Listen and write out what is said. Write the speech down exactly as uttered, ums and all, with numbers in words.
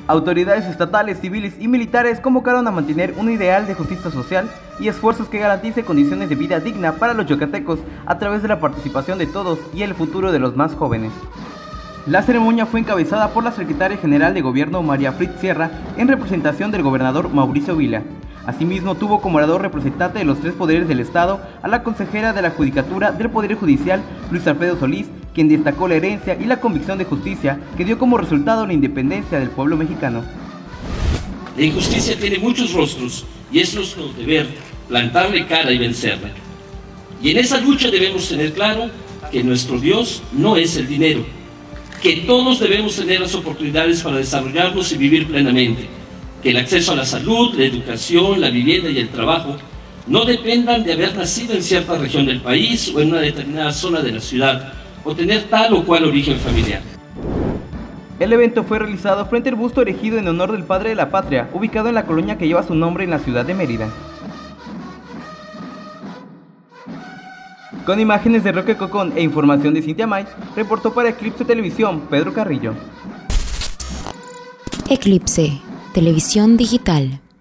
Autoridades estatales, civiles y militares convocaron a mantener un ideal de justicia social y esfuerzos que garantice condiciones de vida digna para los yucatecos a través de la participación de todos y el futuro de los más jóvenes. La ceremonia fue encabezada por la Secretaria General de Gobierno María Fritz Sierra en representación del gobernador Mauricio Vila. Asimismo, tuvo como orador representante de los tres poderes del Estado a la consejera de la Judicatura del Poder Judicial, Luis Alfredo Solís, quien destacó la herencia y la convicción de justicia que dio como resultado la independencia del pueblo mexicano. La injusticia tiene muchos rostros y es nuestro deber plantarle cara y vencerla. Y en esa lucha debemos tener claro que nuestro Dios no es el dinero, que todos debemos tener las oportunidades para desarrollarnos y vivir plenamente, que el acceso a la salud, la educación, la vivienda y el trabajo no dependan de haber nacido en cierta región del país o en una determinada zona de la ciudad, o tener tal o cual origen familiar. El evento fue realizado frente al busto erigido en honor del Padre de la Patria, ubicado en la colonia que lleva su nombre en la ciudad de Mérida. Con imágenes de Roque Cocón e información de Cintia May, reportó para Eclipse Televisión, Pedro Carrillo. Eclipse Televisión Digital.